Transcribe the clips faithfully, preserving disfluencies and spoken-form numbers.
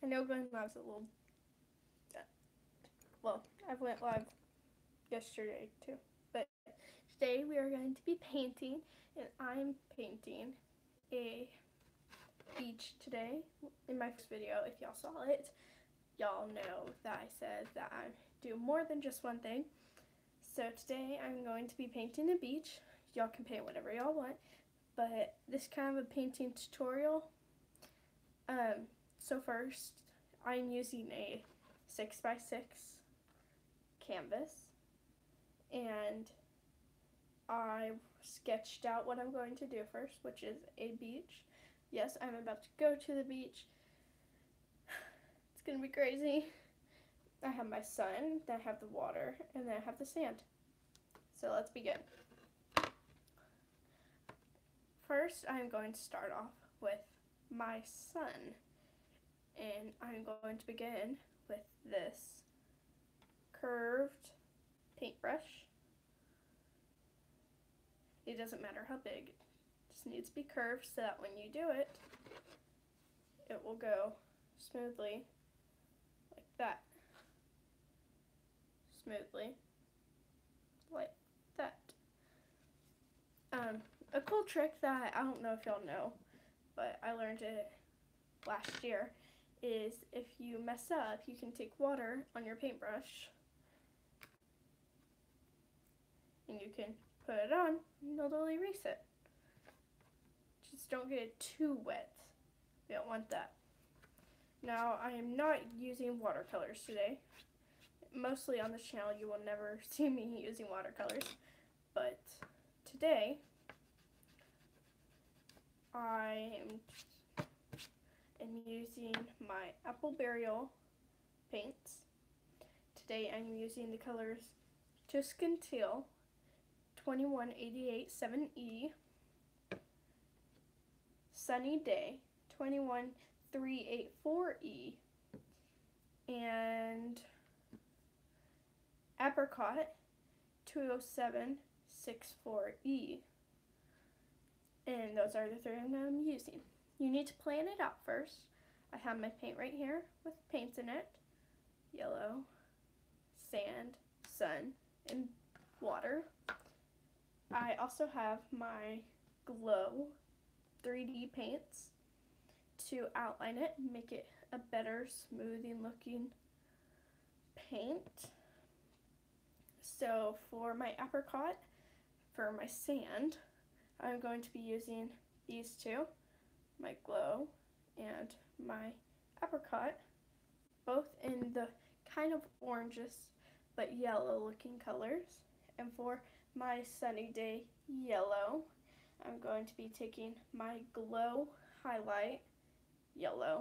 know going live's a little, well, I went live yesterday too, but today we are going to be painting, and I'm painting a beach today. In my first video, if y'all saw it, y'all know that I said that I do more than just one thing. So today I'm going to be painting a beach. Y'all can paint whatever y'all want, but this kind of a painting tutorial. Um, so first, I'm using a six by six canvas, and I sketched out what I'm going to do first, which is a beach. Yes, I'm about to go to the beach. It's gonna be crazy. I have my sun, then I have the water, and then I have the sand. So let's begin. First, I'm going to start off with my sun, and I'm going to begin with this curved paintbrush. It doesn't matter how big, it just needs to be curved so that when you do it, it will go smoothly like that. Smoothly like that. Um, a cool trick that I don't know if y'all know, but I learned it last year, is if you mess up, you can take water on your paintbrush and you can put it on and it'll erase it. Just don't get it too wet. You don't want that. Now, I am not using watercolors today. Mostly on this channel, you will never see me using watercolors, but today I am, am using my Apple Burial paints. Today I'm using the colors Tuscan Teal twenty-one eighty-eight seven E, Sunny Day twenty-one three eighty-four E, and Apricot two oh seven sixty-four E. And those are the three I'm using. You need to plan it out first. I have my paint right here with paints in it. Yellow, sand, sun, and water. I also have my glow three D paints to outline it and make it a better smoothing looking paint. So for my apricot, for my sand, I'm going to be using these two, my glow and my apricot, both in the kind of oranges but yellow looking colors. And for my sunny day yellow, I'm going to be taking my glow highlight yellow.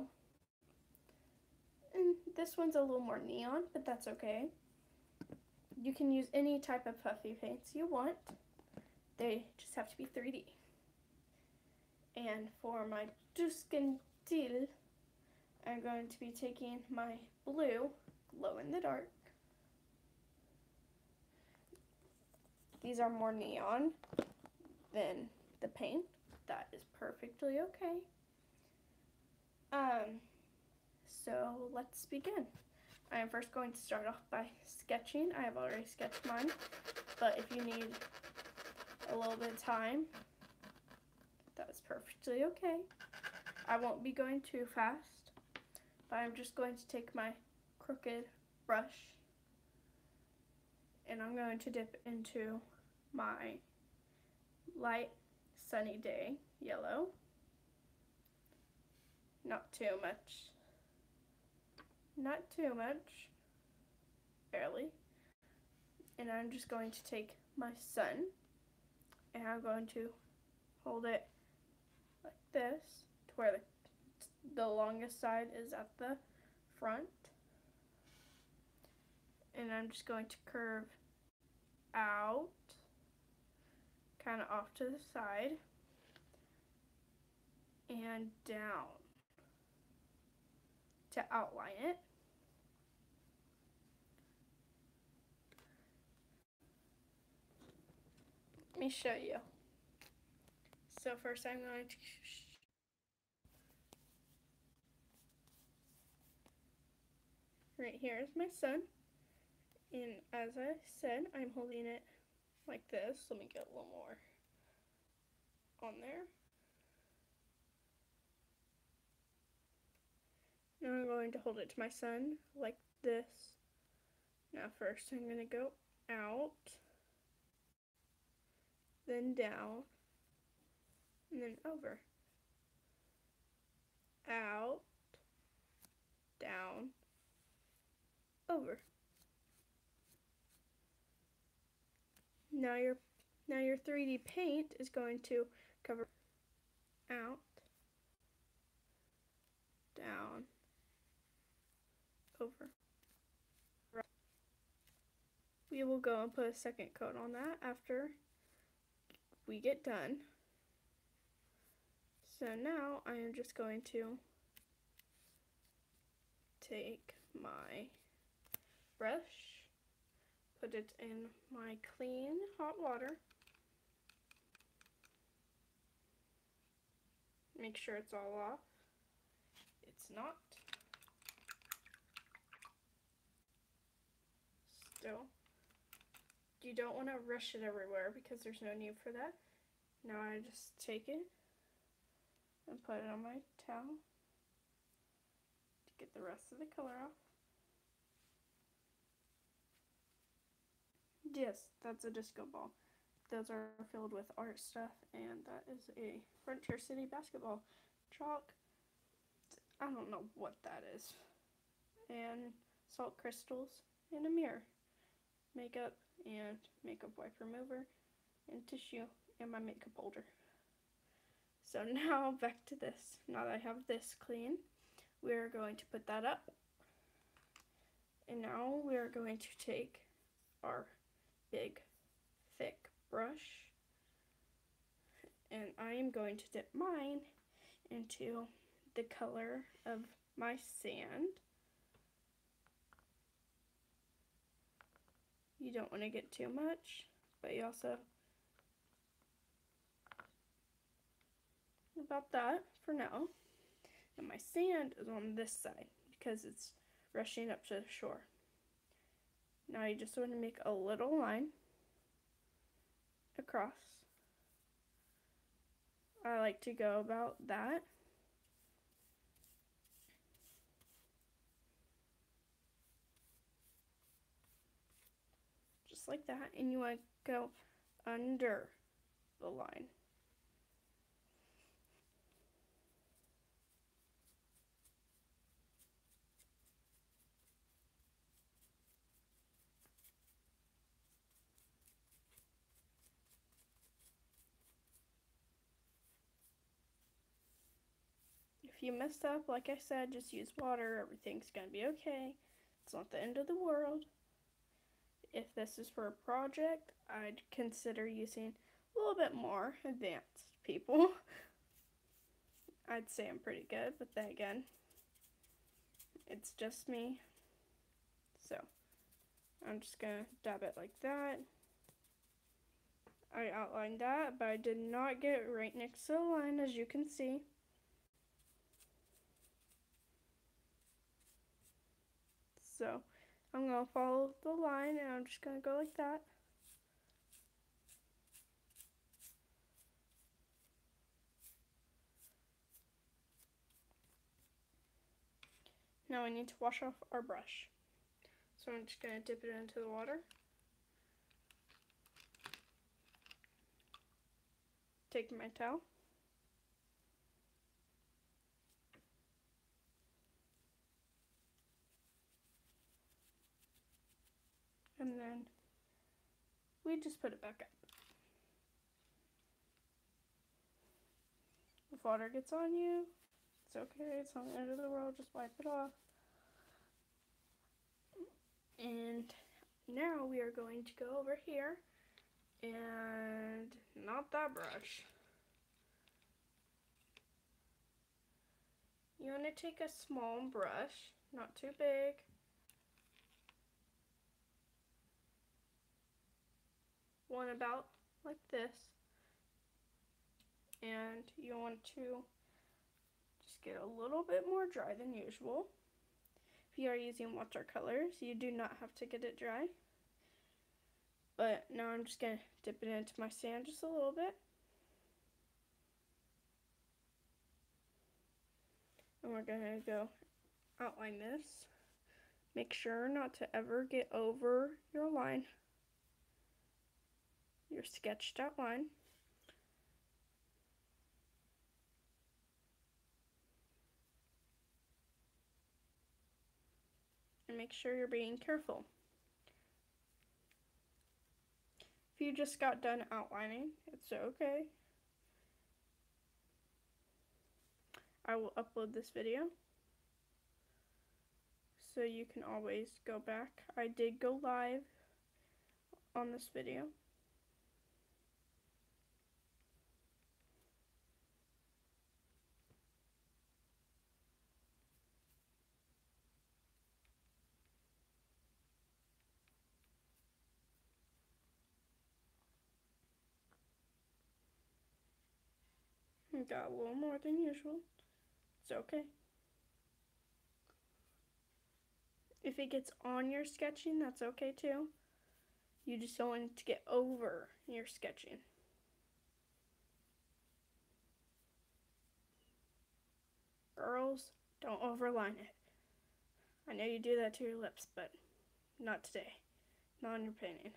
And this one's a little more neon, but that's okay. You can use any type of puffy paints you want. They just have to be three D. And for my Tuscan Teal, I'm going to be taking my blue, glow in the dark. These are more neon than the paint. That is perfectly okay. Um, so let's begin. I am first going to start off by sketching. I have already sketched mine, but if you need a little bit of time, that is perfectly okay. I won't be going too fast, but I'm just going to take my crooked brush and I'm going to dip into my light sunny day yellow. Not too much. Not too much. Barely. And I'm just going to take my sun and I'm going to hold it like this to where the, the longest side is at the front. And I'm just going to curve out, kind of off to the side, and down to outline it. Let me show you. So first I'm going to right here is my sun. And as I said, I'm holding it like this. Let me get a little more on there. Now I'm going to hold it to my sun like this. Now first I'm going to go out, then down, and then over. Out, down, over. Now your now your three D paint is going to cover out, down, over. We will go and put a second coat on that after we get done. So now I am just going to take my brush, put it in my clean hot water, make sure it's all off. It's not. Still. You don't want to rush it everywhere because there's no need for that. Now I just take it and put it on my towel to get the rest of the color off. Yes, that's a disco ball. Those are filled with art stuff, and that is a Frontier City basketball chalk. I don't know what that is. And salt crystals and a mirror. Makeup and makeup wipe remover and tissue and my makeup holder. So now back to this. Now that I have this clean, we're going to put that up. And now we're going to take our big thick brush, and I am going to dip mine into the color of my sand. You don't want to get too much, but you also about that for now. And my sand is on this side because it's rushing up to the shore. Now you just want to make a little line across. I like to go about that. Just like that, and you want to go under the line. If you mess up, like I said, just use water. Everything's going to be okay. It's not the end of the world. If this is for a project, I'd consider using a little bit more advanced people. I'd say I'm pretty good, but then again, it's just me. So, I'm just going to dab it like that. I outlined that, but I did not get right next to the line, as you can see. So, I'm going to follow the line, and I'm just going to go like that. Now we need to wash off our brush. So I'm just going to dip it into the water. Take my towel. And then we just put it back up. If water gets on you, it's okay, it's not the end of the world, just wipe it off. And now we are going to go over here, and not that brush. You want to take a small brush, not too big. One about like this. And you want to just get a little bit more dry than usual. if you are using watercolors, you do not have to get it dry. But now I'm just going to dip it into my sand just a little bit. And we're going to go outline this. Make sure not to ever get over your line, your sketched out line. And make sure you're being careful. If you just got done outlining, it's okay. I will upload this video, so you can always go back. I did go live on this video. Got a little more than usual. It's okay. If it gets on your sketching, that's okay too. You just don't want it to get over your sketching. Girls, don't overline it. I know you do that to your lips, but not today. Not on your painting.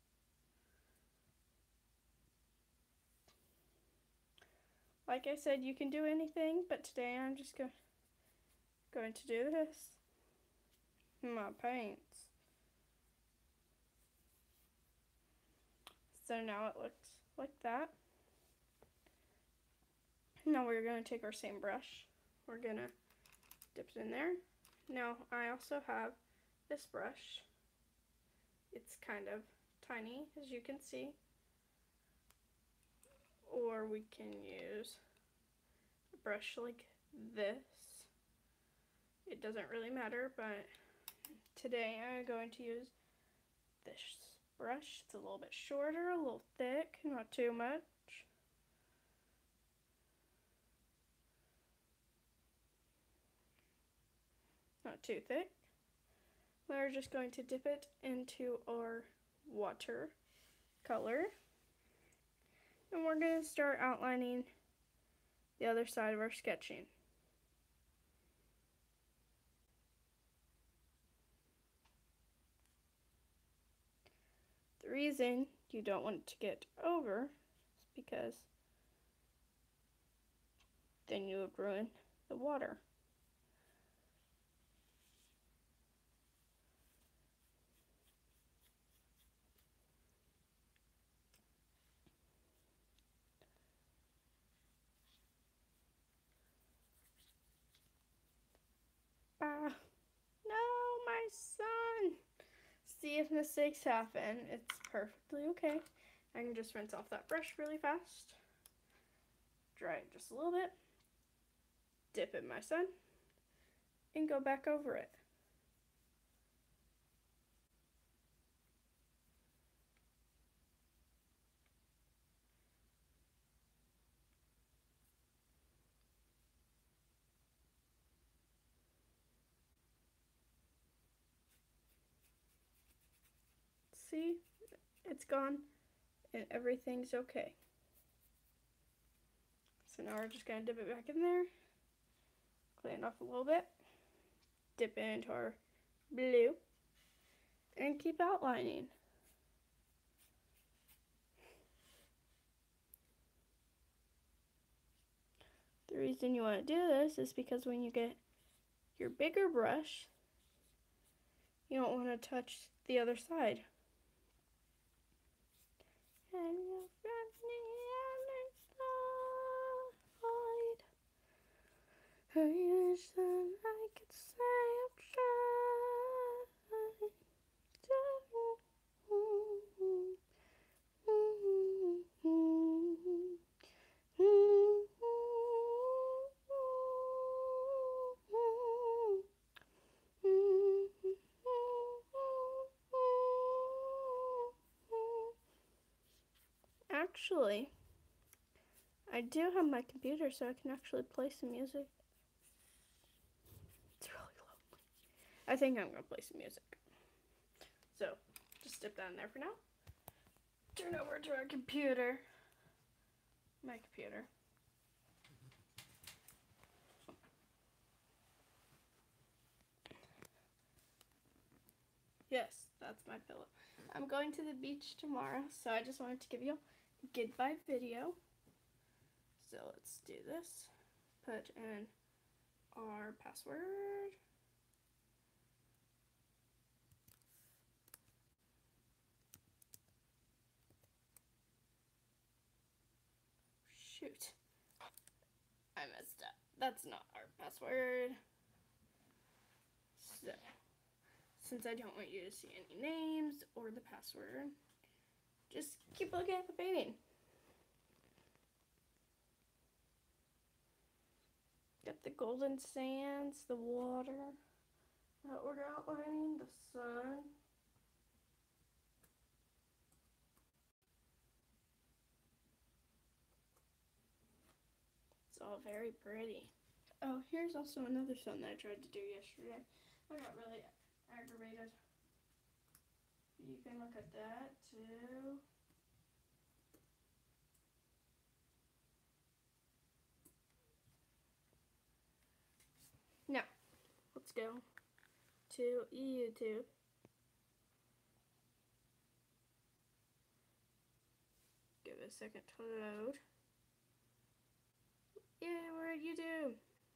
Like I said, you can do anything, but today I'm just go going to do this. My paints. So now it looks like that. Now we're going to take our same brush. We're going to dip it in there. Now I also have this brush. It's kind of tiny, as you can see. Or we can use a brush like this. It doesn't really matter, but today I'm going to use this brush. It's a little bit shorter, a little thick, not too much. Not too thick. We're just going to dip it into our water color. And we're going to start outlining the other side of our sketching. The reason you don't want it to get over is because then you would ruin the water. Ah, no, my son. See if mistakes happen. It's perfectly okay. I can just rinse off that brush really fast. Dry it just a little bit. Dip in my son. And go back over it. See, it's gone and everything's okay. So now we're just going to dip it back in there, clean it off a little bit, dip it into our blue, and keep outlining. The reason you want to do this is because when you get your bigger brush, you don't want to touch the other side. And you're running outside. I wish that I could say I'm trying. Actually, I do have my computer, so I can actually play some music. It's really I think I'm gonna play some music. So, just step down there for now. Turn over to our computer. My computer. Yes, that's my pillow. I'm going to the beach tomorrow, so I just wanted to give you a goodbye video. So let's do this. Put in our password. Shoot. I messed up. That's not our password. So, since I don't want you to see any names or the password, just keep looking at the painting. Got the golden sands, the water that we're outlining, the sun. It's all very pretty. Oh, here's also another sun that I tried to do yesterday. I got really aggravated. You can look at that too. Now, let's go to YouTube. Give it a second to load. Yeah, we're at YouTube.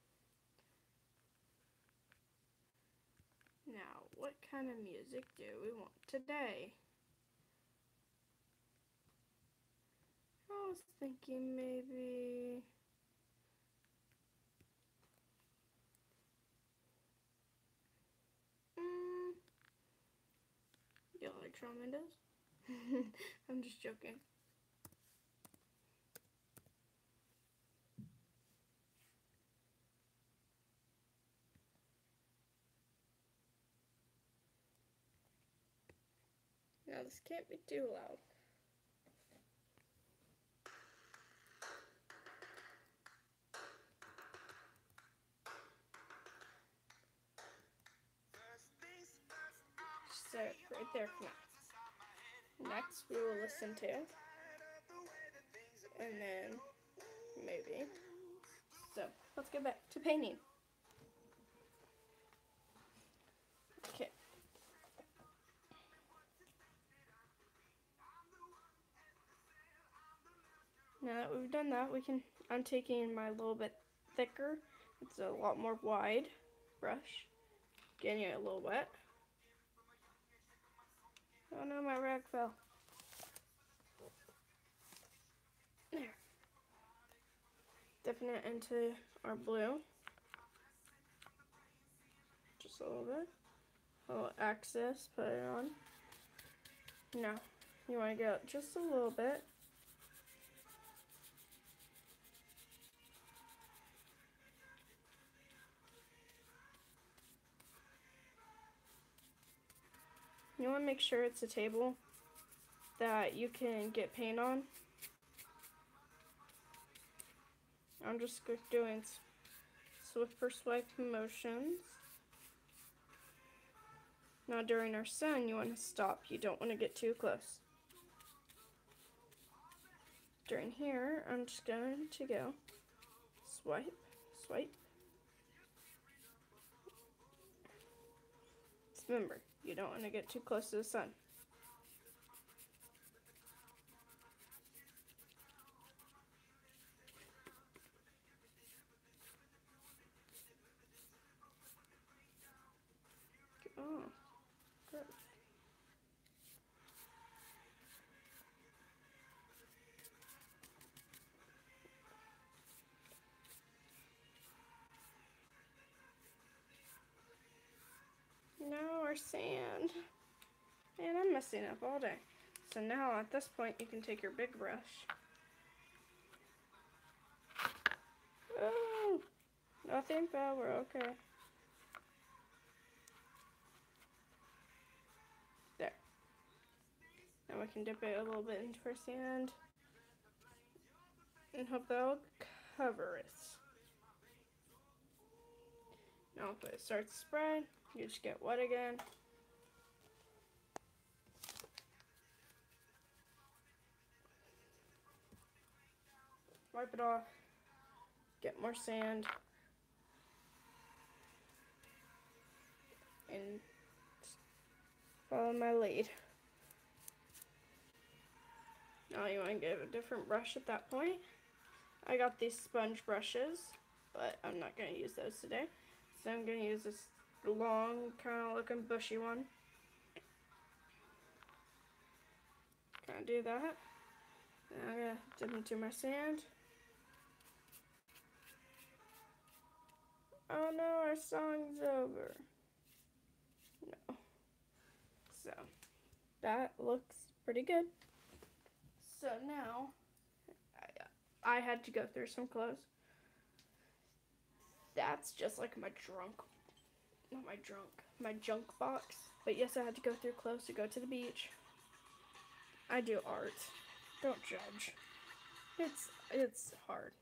Now, what kind of music do we want today? I was thinking maybe... Mm, you like Shawn Mendes? I'm just joking. Now this can't be too loud. So right there for now. Next we will listen to, and then maybe. So let's get back to painting. Okay. Now that we've done that, we can, I'm taking my little bit thicker, it's a lot more wide brush, getting it a little wet. Oh no, my rag fell. There. Dipping it into our blue. Just a little bit. A little access, put it on. Now, you want to go just a little bit. You want to make sure it's a table that you can get paint on. I'm just doing swifter swipe motions. Now during our sun, you want to stop. You don't want to get too close. During here, I'm just going to go swipe, swipe. Just remember, you don't want to get too close to the sun. Oh, good. Now our sand. Man, I'm messing up all day. So now at this point, you can take your big brush. Oh, nothing fell, we're okay. There. Now we can dip it a little bit into our sand and hope that'll cover it. Now if it starts to spread, you just get wet again. Wipe it off. Get more sand. And follow my lead. Now you want to get a different brush at that point. I got these sponge brushes, but I'm not going to use those today. So I'm going to use this long, kind of looking bushy one. Kind of do that. Now I'm going to dip into my sand. Oh no, our song's over. No. So, that looks pretty good. So now, I, I had to go through some clothes. That's just like my drunk, not my drunk, my junk box. But yes, I had to go through clothes to go to the beach. I do art. Don't judge. It's, it's hard.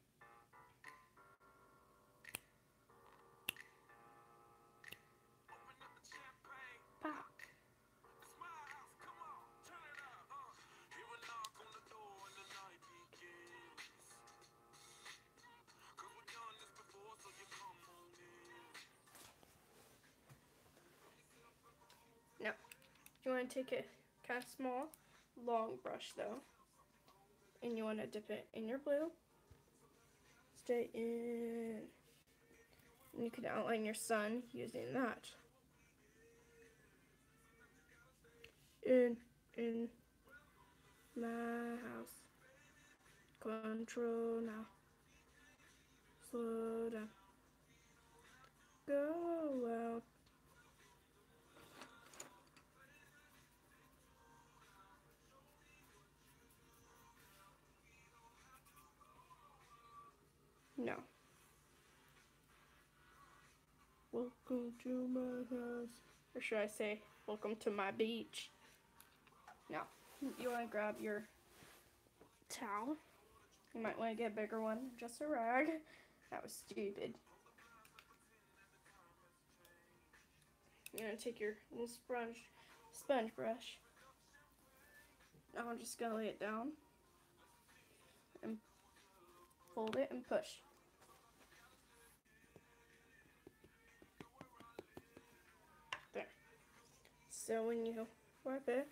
Now, you want to take a kind of small, long brush though, and you want to dip it in your blue. Stay in. And you can outline your sun using that. In, in my house. Control now. Slow down. Go out. No. Welcome to my house. Or should I say, welcome to my beach. Now, you want to grab your towel. You might want to get a bigger one, just a rag. That was stupid. You're going to take your little sponge, sponge brush. Now I'm just going to lay it down and fold it and push. There. So when you wipe it,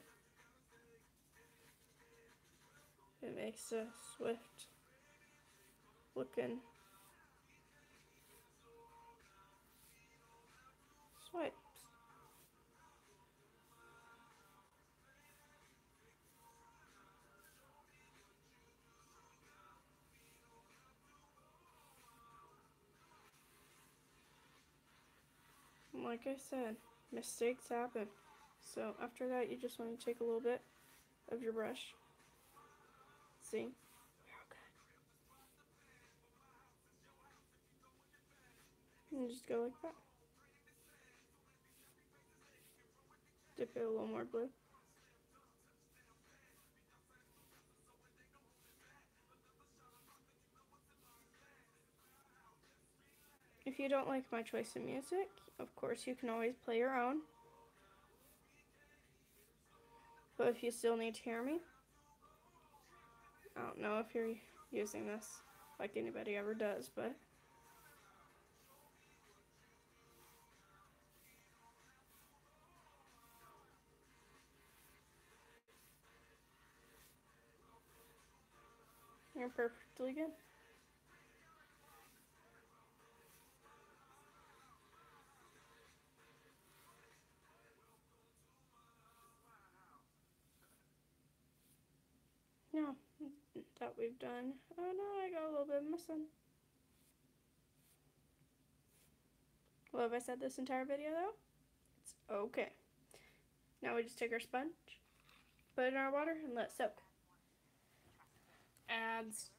it makes a swift looking swipes. Like I said, mistakes happen. So after that, you just want to take a little bit of your brush. See? We're all good. And just go like that. Dip it a little more blue. If you don't like my choice of music, of course you can always play your own. But if you still need to hear me, I don't know if you're using this like anybody ever does, but you're perfectly good. Now that we've done, oh no, I got a little bit missing. Well, have I said this entire video though? It's okay. Now we just take our sponge, put it in our water, and let it soak. Ads.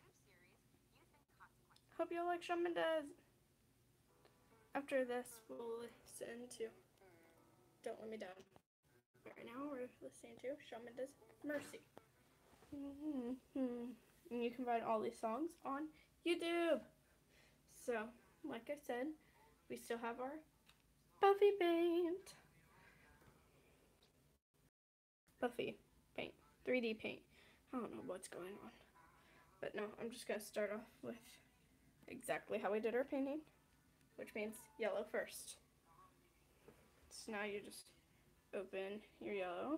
Hope you like Shawn Mendes. After this, we'll listen to Don't Let Me Down. Right now, we're listening to Shawn Mendes' Mercy. Mm-hmm. And you can find all these songs on YouTube. So, like I said, we still have our Buffy paint. Buffy paint, three D paint. I don't know what's going on. But no, I'm just going to start off with exactly how we did our painting, which means yellow first. So now you just open your yellow.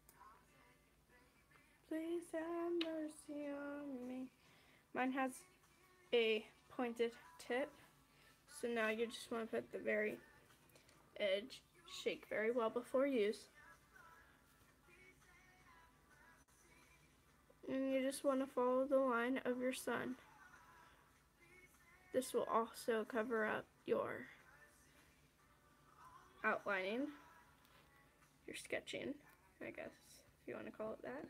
Please have mercy on me. Mine has a pointed tip. So now you just want to put the very edge, shake very well before use. And you just want to follow the line of your sun. This will also cover up your outlining, your sketching, I guess, if you want to call it that,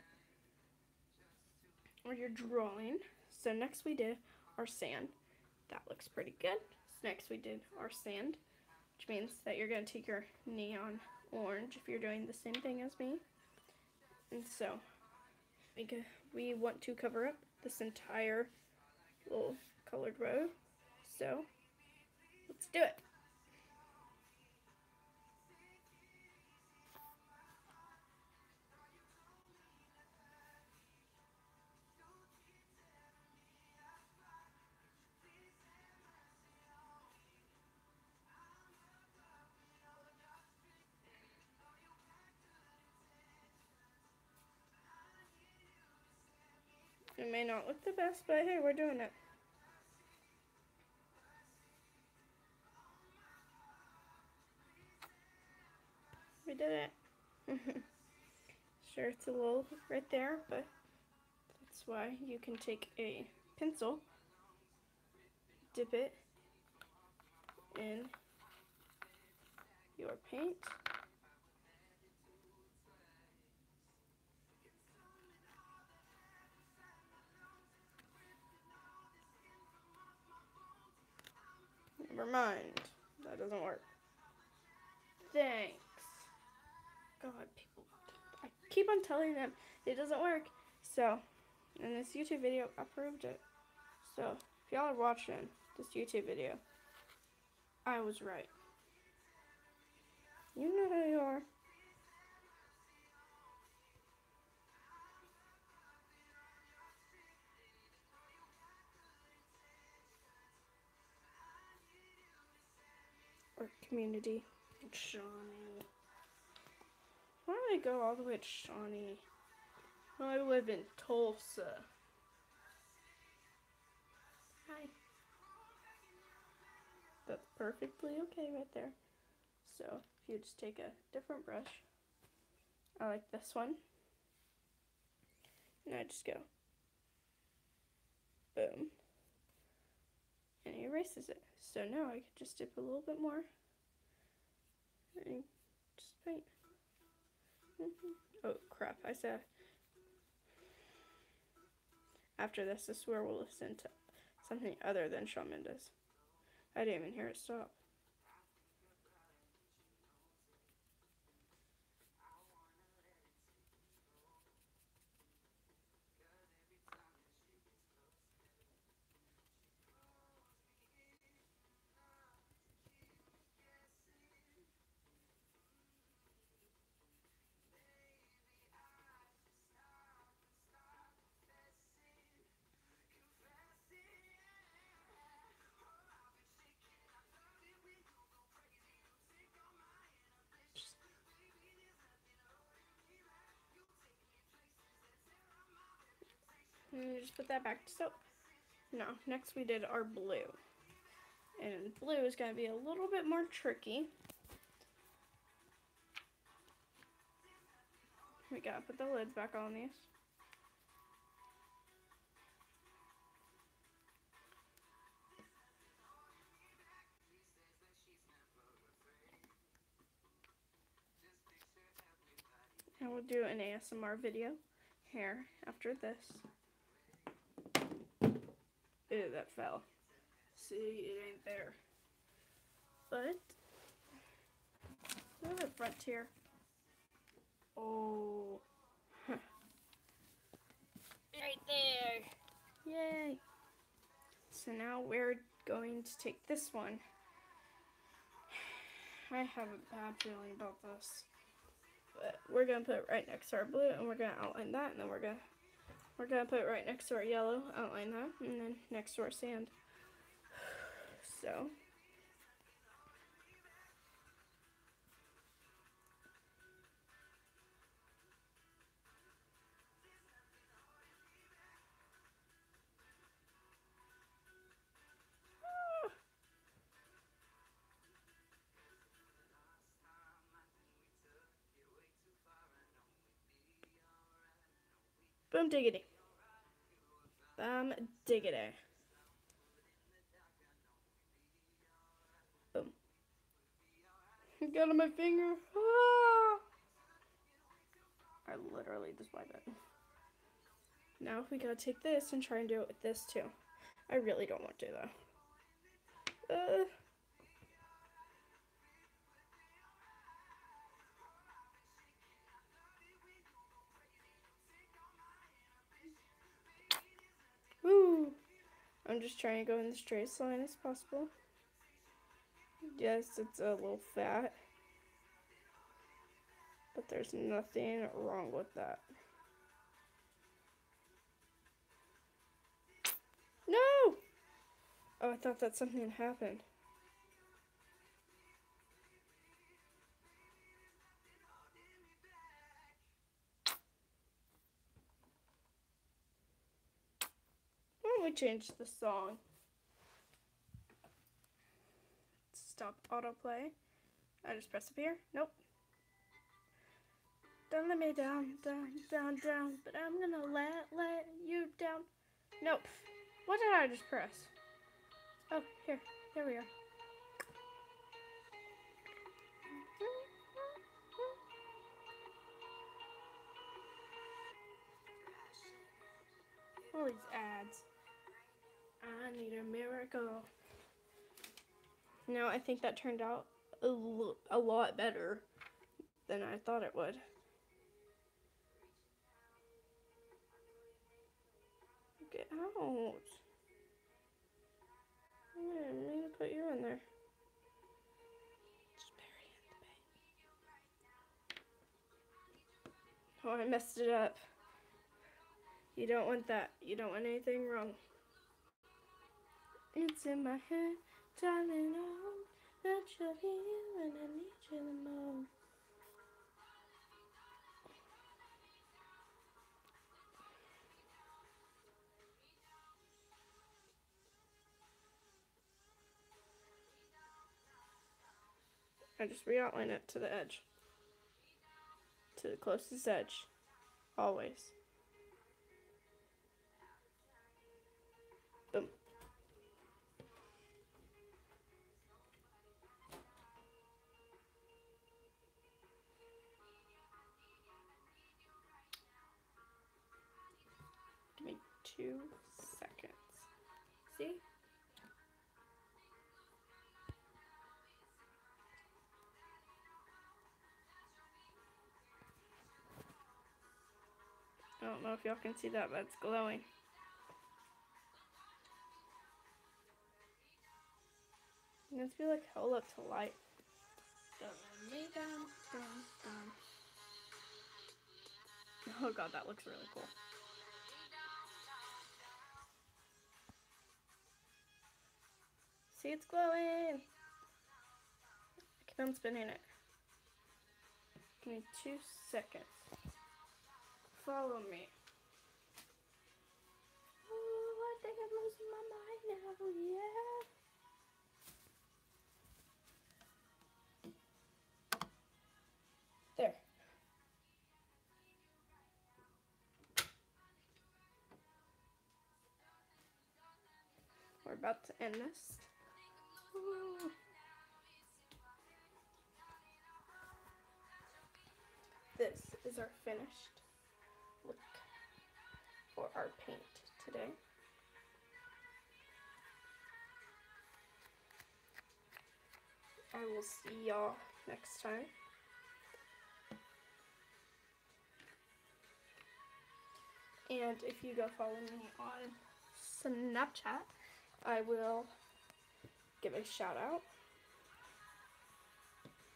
or your drawing. So next we did our sand. That looks pretty good. So next we did our sand, which means that you're going to take your neon orange if you're doing the same thing as me. And so we, go, we want to cover up this entire little colored row. So let's do it. It may not look the best, but hey, we're doing it. We did it. Sure, it's a little right there, but that's why you can take a pencil, dip it in your paint, never mind, that doesn't work. Thanks. God, people, I keep on telling them it doesn't work. So, in this YouTube video, I proved it. So, if y'all are watching this YouTube video, I was right. You know who you are. Or community. Shawnee. Why do I go all the way to Shawnee? Well, I live in Tulsa. Hi. That's perfectly okay right there. So, if you just take a different brush, I like this one, and I just go boom, and it erases it. So now I can just dip a little bit more and just paint. Oh crap, I said after this, this is where we'll listen to something other than Shawn Mendes. I didn't even hear it stop. And you just put that back. So, now, next we did our blue. And blue is going to be a little bit more tricky. We gotta put the lids back on these. And we'll do an A S M R video here after this. Ew, that fell. See, it ain't there. But, look at the front here. Oh. Right there. Yay. So now we're going to take this one I have a bad feeling about this. But we're gonna put it right next to our blue, and we're gonna outline that, and then we're gonna we're gonna put it right next to our yellow, outline that, and then next to our sand. So boom diggity. Boom diggity. Boom. Got on my finger. Ah! I literally just wiped it. Now we gotta take this and try and do it with this too. I really don't want to though. Uh. Woo! I'm just trying to go in the straightest line as possible. Yes, it's a little fat, but there's nothing wrong with that. No! Oh, I thought that something happened. Why don't we change the song? Stop autoplay. I just press up here. Nope. Don't let me down, down, down, down. But I'm gonna let, let you down. Nope. What did I just press? Oh, here. Here we are. All these ads. I need a miracle. No, I think that turned out a, a lot better than I thought it would. Get out. I didn't mean to put you in there. Just bury it in the bank. Oh, I messed it up. You don't want that. You don't want anything wrong. It's in my head, darling, oh, that you're here when I need you the most. I just re-outline it to the edge. To the closest edge. Always. Boom. Give me two seconds. See? I don't know if y'all can see that, but it's glowing. It needs to be like held up to light. Oh god, that looks really cool. See, it's glowing. Keep on spinning it. Give me two seconds. Follow me. Oh, I think I'm losing my mind now, yeah. There. We're about to end this. Ooh. This is our finished look for our paint today. I will see y'all next time. And if you go follow me on Snapchat, I will give a shout out.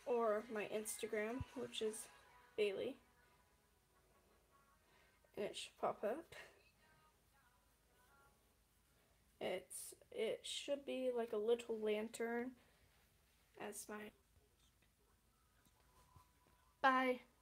or my Instagram, which is Bailey, and it should pop up. It's it should be like a little lantern as my bye.